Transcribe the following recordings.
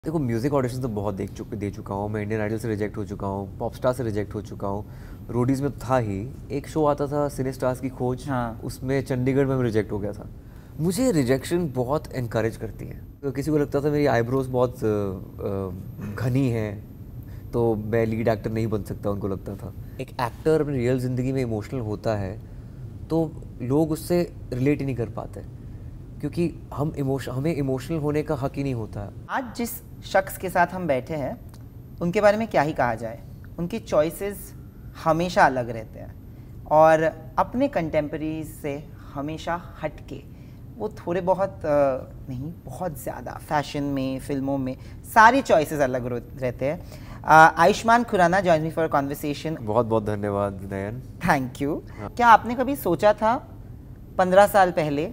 देखो music audition तो बहुत दे चुका हूँ मैं। इंडियन आइडल से रिजेक्ट हो चुका हूँ, पॉप स्टार से रिजेक्ट हो चुका हूँ, रोडीज़ में था ही। एक शो आता था सिने स्टार्स की खोज, हाँ। उसमें चंडीगढ़ में मैं रिजेक्ट हो गया था। मुझे रिजेक्शन बहुत इनकरेज करती है। तो किसी को लगता था मेरी आईब्रोज बहुत घनी हैं तो मैं लीड एक्टर नहीं बन सकता, उनको लगता था। एक एक्टर अपनी रियल ज़िंदगी में इमोशनल होता है तो लोग उससे रिलेट ही नहीं कर पाते, क्योंकि हमें इमोशनल होने का हक ही नहीं होता। आज जिस शख्स के साथ हम बैठे हैं उनके बारे में क्या ही कहा जाए। उनकी चॉइसेस हमेशा अलग रहते हैं और अपने कंटेम्परीज से हमेशा हट के वो थोड़े बहुत नहीं बहुत ज़्यादा फैशन में, फिल्मों में सारी चॉइसेस अलग रहते हैं। Ayushmann Khurrana join me for conversation. बहुत बहुत धन्यवाद नयन। Thank you. क्या आपने कभी सोचा था 15 साल पहले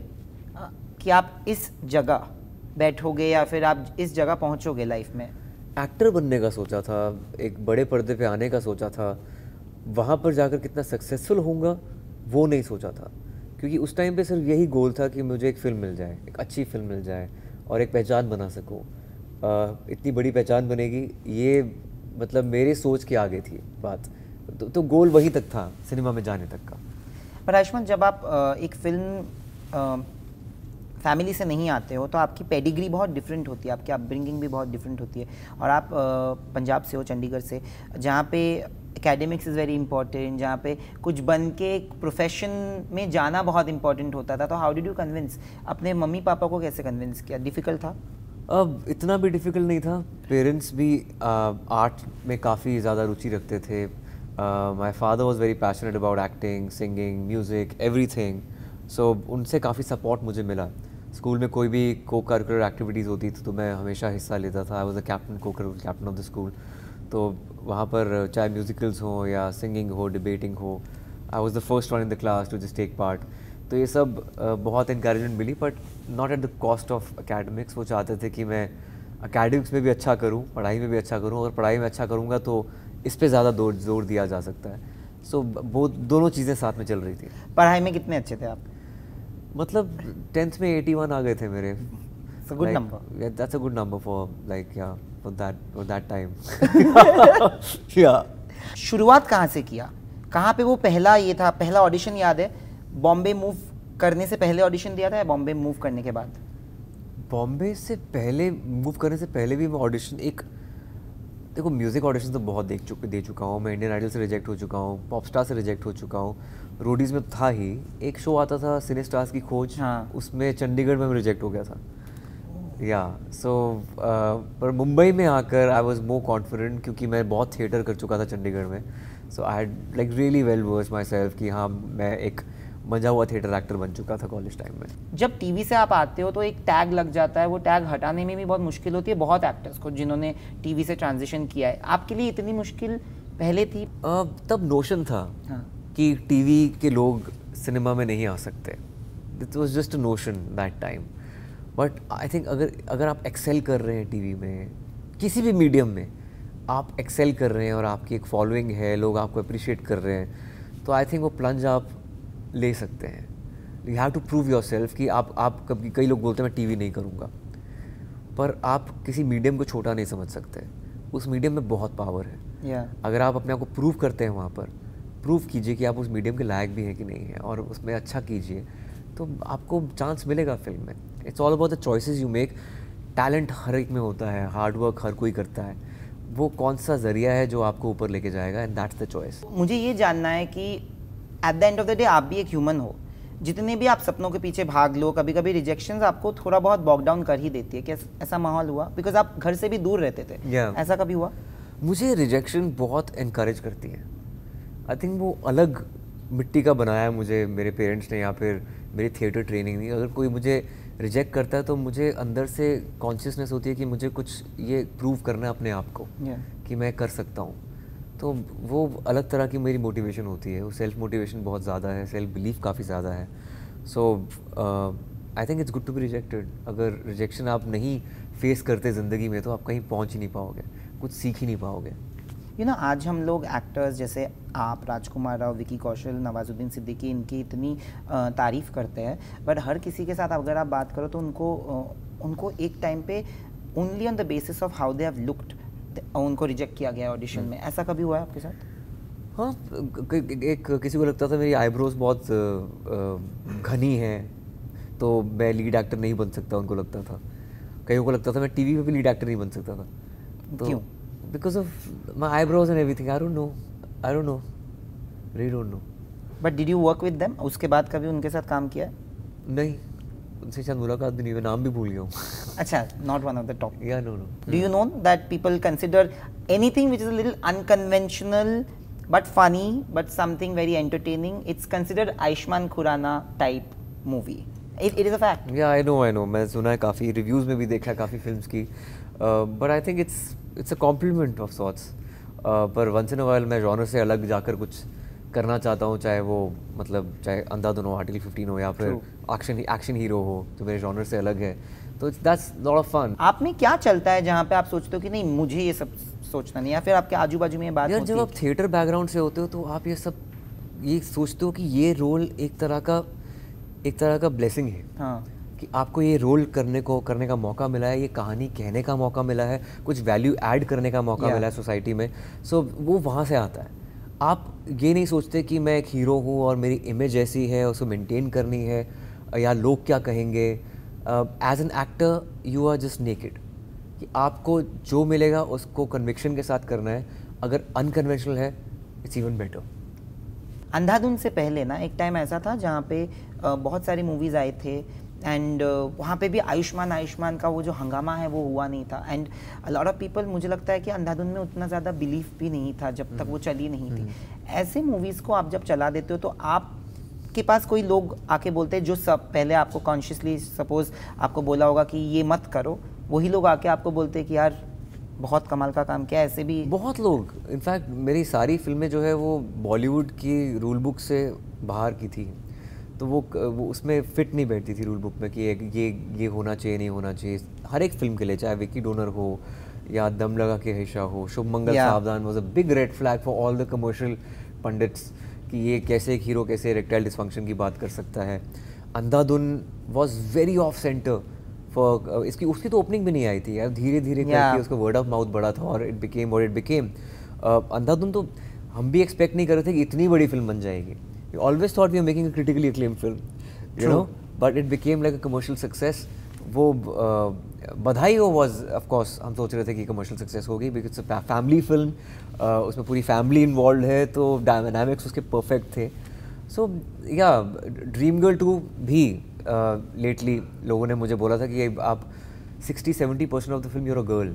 कि आप इस जगह बैठोगे या फिर आप इस जगह पहुंचोगे लाइफ में? एक्टर बनने का सोचा था, एक बड़े पर्दे पे आने का सोचा था, वहाँ पर जाकर कितना सक्सेसफुल होऊंगा वो नहीं सोचा था, क्योंकि उस टाइम पे सिर्फ यही गोल था कि मुझे एक फ़िल्म मिल जाए, एक अच्छी फिल्म मिल जाए और एक पहचान बना सकूँ। इतनी बड़ी पहचान बनेगी ये मतलब मेरे सोच के आगे थी बात। तो गोल वहीं तक था, सिनेमा में जाने तक का। पर आयुष्मान, जब आप एक फिल्म फैमिली से नहीं आते हो तो आपकी पेडिग्री बहुत डिफरेंट होती है, आपकी अपब्रिंगिंग भी बहुत डिफरेंट होती है। और आप पंजाब से हो, चंडीगढ़ से, जहाँ पे एकेडमिक्स इज़ वेरी इंपॉर्टेंट, जहाँ पे कुछ बन के एक प्रोफेशन में जाना बहुत इंपॉर्टेंट होता था। तो हाउ डिड यू कन्विंस? अपने मम्मी पापा को कैसे कन्विंस किया? डिफ़िकल्ट था? अब इतना भी डिफ़िकल्ट नहीं था। पेरेंट्स भी आर्ट में काफ़ी ज़्यादा रुचि रखते थे। My father was very passionate about acting, singing, music, everything. So उनसे काफ़ी सपोर्ट मुझे मिला। स्कूल में कोई भी को करिकुलर एक्टिविटीज़ होती थी तो मैं हमेशा हिस्सा लेता था। I was the captain, co-curricular captain of the school. तो वहाँ पर चाहे म्यूज़िकल्स हो या सिंगिंग हो, डिबेटिंग हो, I was the first one in the class to just take part. तो ये सब बहुत इंकरेजमेंट मिली, but not at the cost of academics. वो चाहते थे कि मैं एकेडमिक्स में भी अच्छा करूं, पढ़ाई में भी अच्छा करूं। अगर पढ़ाई में अच्छा करूंगा तो इस पे ज़्यादा जोर दिया जा सकता है। सो वो दोनों चीज़ें साथ में चल रही थी। पढ़ाई में कितने अच्छे थे आप? मतलब 10th में 81 आ गए थे मेरे। Good number. Yeah, that's a good number for like yeah for that time. Yeah. शुरुआत कहाँ से किया? कहाँ पे वो पहला ये था, पहला ऑडिशन याद है? बॉम्बे मूव करने से पहले ऑडिशन दिया था या बॉम्बे मूव करने के बाद? बॉम्बे से पहले, मूव करने से पहले भी मैं ऑडिशन देखो म्यूज़िक ऑडिशन तो बहुत दे चुका हूँ मैं। इंडियन आइडल से रिजेक्ट हो चुका हूँ, पॉप स्टार से रिजेक्ट हो चुका हूँ, रोडीज़ में था ही। एक शो आता था सिने स्टार्स की खोज, हाँ। उसमें चंडीगढ़ में मैं रिजेक्ट हो गया था। या सो पर मुंबई में आकर आई वाज मोर कॉन्फिडेंट, क्योंकि मैं बहुत थिएटर कर चुका था चंडीगढ़ में। So I had like really well versed myself कि हाँ मैं एक मजा हुआ थिएटर एक्टर बन चुका था कॉलेज टाइम में। जब टीवी से आप आते हो तो एक टैग लग जाता है, वो टैग हटाने में भी बहुत मुश्किल होती है बहुत एक्टर्स को जिन्होंने टीवी से ट्रांजिशन किया है। आपके लिए इतनी मुश्किल पहले थी? तब नोशन था हाँ। कि टीवी के लोग सिनेमा में नहीं आ सकते। It was just a notion that time. But I think अगर आप एक्सेल कर रहे हैं टीवी में, किसी भी मीडियम में आप एक्सेल कर रहे हैं और आपकी एक फॉलोइंग है, लोग आपको अप्रिशिएट कर रहे हैं, तो आई थिंक वो प्लंज आप ले सकते हैं। You have to prove yourself कि आप कभी, कई लोग बोलते हैं मैं टीवी नहीं करूँगा, पर आप किसी मीडियम को छोटा नहीं समझ सकते। उस मीडियम में बहुत पावर है। अगर आप अपने आप को प्रूव करते हैं वहाँ पर, प्रूव कीजिए कि आप उस मीडियम के लायक भी हैं कि नहीं है और उसमें अच्छा कीजिए, तो आपको चांस मिलेगा फिल्म में। It's all about the choices you make. Talent हर एक में होता है, हार्ड वर्क हर कोई करता है, वो कौन सा जरिया है जो आपको ऊपर लेके जाएगा, एंड दैट्स द चॉइस। मुझे ये जानना है कि at the end of the day आप भी एक ह्यूमन हो। जितने भी आप सपनों के पीछे भाग लो, कभी कभी रिजेक्शंस आपको थोड़ा बहुत बॉक डाउन कर ही देती है। क्या ऐसा माहौल हुआ? बिकॉज आप घर से भी दूर रहते थे। ऐसा कभी हुआ? मुझे रिजेक्शन बहुत इनकरेज करती है। आई थिंक वो अलग मिट्टी का बनाया है मुझे मेरे पेरेंट्स ने, या फिर मेरी थिएटर ट्रेनिंग नहीं। अगर कोई मुझे रिजेक्ट करता है तो मुझे अंदर से कॉन्शियसनेस होती है कि मुझे कुछ ये प्रूव करना है अपने आप को कि मैं कर सकता हूँ। तो वो अलग तरह की मेरी मोटिवेशन होती है। वो सेल्फ मोटिवेशन बहुत ज़्यादा है, सेल्फ बिलीफ काफ़ी ज़्यादा है। So I think it's good to be rejected. अगर रिजेक्शन आप नहीं फेस करते ज़िंदगी में तो आप कहीं पहुँच ही नहीं पाओगे, कुछ सीख ही नहीं पाओगे। आज हम लोग एक्टर्स जैसे आप, राजकुमार राव, विकी कौशल, नवाजुद्दीन सिद्दीकी, इनकी इतनी तारीफ़ करते हैं, बट हर किसी के साथ अगर आप बात करो तो उनको एक टाइम पे only on the basis of how they have looked उनको रिजेक्ट किया गया ऑडिशन में, ऐसा कभी हुआ है आपके साथ? हाँ, एक किसी को लगता था मेरी आईब्रोज बहुत घनी हैं तो मैं लीड एक्टर नहीं बन सकता, उनको लगता था। कईयों को लगता था मैं टीवी पे भी लीड एक्टर नहीं बन सकता था। तो क्यों? Because of my eyebrows and everything. I don't know, really don't know. But did you work with them? उसके बाद कभी उनके साथ काम किया है? नहीं, उनसे शायद मुलाकात भी नहीं हुई, नाम भी भूल गया हूँ। अच्छा, not one of the top. या no. Do you know that people consider anything which is a little unconventional but funny but something very entertaining, it's considered Ayushmann Khurrana type movie. It is a fact. या I know, मैं सुना है, काफ़ी reviews में भी देखा है काफ़ी फिल्म्स की, but I think it's a compliment of sorts. पर वंस इन अ व्हाइल मैं जॉनर से अलग जाकर कुछ करना चाहता हूँ, चाहे वो मतलब चाहे अंधाधुन हो, आर्टिकल 15 हो, या फिर एक्शन हीरो हो, जो मेरे जॉनर से अलग है, तो दैट्स लॉट ऑफ फन। आप में क्या चलता है जहाँ पे आप सोचते हो कि नहीं मुझे ये सब सोचना नहीं, या फिर आपके आजू बाजू में ये बात यार होती जब है? आप थिएटर बैकग्राउंड से होते हो तो आप ये सोचते हो कि ये रोल एक तरह का ब्लेसिंग है। हाँ, कि आपको ये रोल करने का मौका मिला है, ये कहानी कहने का मौका मिला है, कुछ वैल्यू ऐड करने का मौका मिला है सोसाइटी में। सो वो वहाँ से आता है। आप ये नहीं सोचते कि मैं एक हीरो हूँ और मेरी इमेज ऐसी है, उसको मेंटेन करनी है, या लोग क्या कहेंगे। As an actor you are just naked, कि आपको जो मिलेगा उसको कन्विक्शन के साथ करना है। अगर अनकन्वेंशनल है, इट्स इवन बेटर। अंधाधुन से पहले ना एक टाइम ऐसा था जहाँ पे बहुत सारी मूवीज़ आए थे एंड वहाँ पे भी आयुष्मान का वो जो हंगामा है वो हुआ नहीं था। And a lot of people, मुझे लगता है कि अंधाधुन में उतना ज़्यादा बिलीफ भी नहीं था जब तक वो चली नहीं थी। ऐसे मूवीज़ को आप जब चला देते हो तो आपके पास कोई लोग आके बोलते हैं जो सब पहले आपको कॉन्शियसली सपोज आपको बोला होगा कि ये मत करो, वही लोग आके आपको बोलते हैं कि यार बहुत कमाल का काम किया? ऐसे भी बहुत लोग, इनफैक्ट मेरी सारी फिल्में जो है वो बॉलीवुड की रूल बुक से बाहर की थी, तो वो उसमें फिट नहीं बैठती थी रूल बुक में कि ये होना चाहिए, नहीं होना चाहिए। हर एक फिल्म के लिए, चाहे विकी डोनर हो या दम लगा के हमेशा हो, Shubh Mangal Saavdhan was a big red flag for all the commercial pundits कि ये कैसे एक हीरो कैसे इरेक्टाइल डिसफंक्शन की बात कर सकता है। Andhadhun was very off centre for उसकी तो ओपनिंग भी नहीं आई थी यार, धीरे धीरे करके उसका वर्ड ऑफ माउथ बढ़ा था और it became what it became. Andhadhun तो हम भी एक्सपेक्ट नहीं कर रहे थे कि इतनी बड़ी फिल्म बन जाएगी। We always thought we were making a critically acclaimed film, you know, but it became like a commercial success. वो बधाई हो was of course हम सोच रहे थे कि commercial success होगी because it's a family film, उसमें पूरी family involved है, तो dynamics उसके perfect थे। So yeah, Dream Girl 2 भी lately लोगों ने मुझे बोला था कि आप 60-70% of the film you're a girl,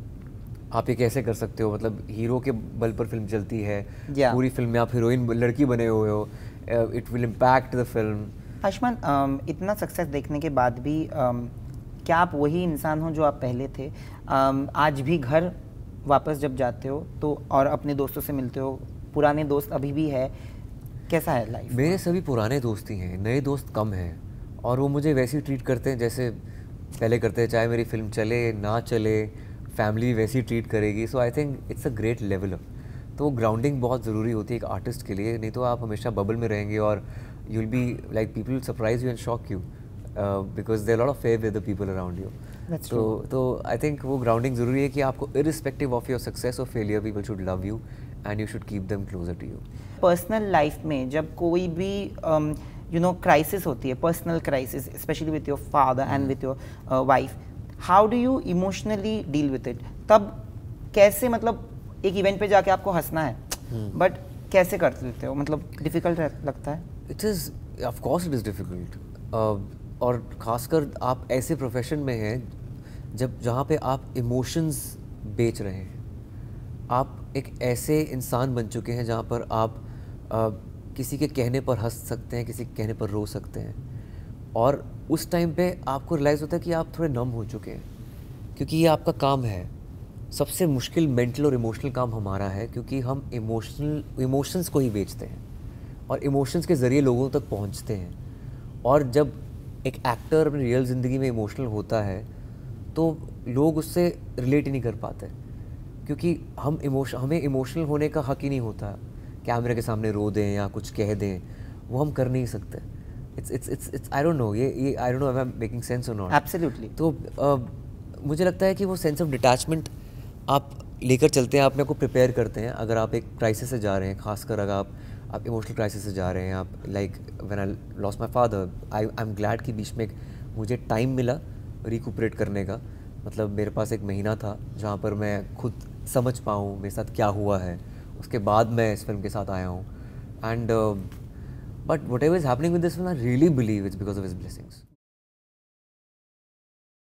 आप ये कैसे कर सकते हो, मतलब हीरो के बल पर फिल्म चलती है, पूरी फिल्म में आप हीरोइन लड़की बने हुए हो, it will impact the film. Ayushmann, इतना सक्सेस देखने के बाद भी क्या आप वही इंसान हो जो आप पहले थे? आज भी घर वापस जब जाते हो तो और अपने दोस्तों से मिलते हो, पुराने दोस्त अभी भी है, कैसा है लाइफ? मेरे सभी पुराने दोस्त ही हैं, नए दोस्त कम हैं, और वो मुझे वैसे ही ट्रीट करते हैं जैसे पहले करते हैं, चाहे मेरी फिल्म चले ना चले, फैमिली वैसी ट्रीट करेगी। So I think it's a great level up. तो ग्राउंडिंग बहुत ज़रूरी होती है एक आर्टिस्ट के लिए, नहीं तो आप हमेशा बबल में रहेंगे और you will be like people will surprise you and shock you because there lot of fair with the people around you. तो आई थिंक वो ग्राउंडिंग ज़रूरी है कि आपको इरिस्पेक्टिव ऑफ योर सक्सेस और failure people should love you and you should keep them closer to you. Personal life में जब कोई भी यू नो क्राइसिस होती है, personal crisis, specially with your father and with your wife, how do you emotionally deal with it? तब कैसे, मतलब एक इवेंट पे जाके आपको हंसना है, बट कैसे कर देते हो? मतलब डिफिकल्ट लगता है? It is of course it is difficult, और ख़ासकर आप ऐसे प्रोफेशन में हैं जहाँ पे आप इमोशंस बेच रहे हैं। आप एक ऐसे इंसान बन चुके हैं जहाँ पर आप किसी के कहने पर हंस सकते हैं, किसी के कहने पर रो सकते हैं, और उस टाइम पे आपको रियलाइज़ होता है कि आप थोड़े नम हो चुके हैं, क्योंकि ये आपका काम है। सबसे मुश्किल मेंटल और इमोशनल काम हमारा है, क्योंकि हम इमोशंस को ही बेचते हैं और इमोशंस के ज़रिए लोगों तक पहुंचते हैं। और जब एक एक्टर अपनी रियल ज़िंदगी में इमोशनल होता है तो लोग उससे रिलेट ही नहीं कर पाते, क्योंकि हमें इमोशनल होने का हक ही नहीं होता। कैमरे के सामने रो दें या कुछ कह दें, वो हम कर नहीं सकते। It's I don't know, I don't know if I'm making sense or not. Absolutely. तो मुझे लगता है कि वो सेंस ऑफ डिटैचमेंट आप लेकर चलते हैं, आप अपने को प्रिपेयर करते हैं। अगर आप एक क्राइसिस से जा रहे हैं, खासकर अगर आप इमोशनल क्राइसिस से जा रहे हैं, आप like when I lost my father, I am glad कि बीच में मुझे टाइम मिला रिकूपरेट करने का। मतलब मेरे पास एक महीना था जहाँ पर मैं खुद समझ पाऊँ मेरे साथ क्या हुआ है, उसके बाद मैं इस फिल्म के साथ आया हूँ। And but whatever is happening with this film, I really believe it's because of his blessings.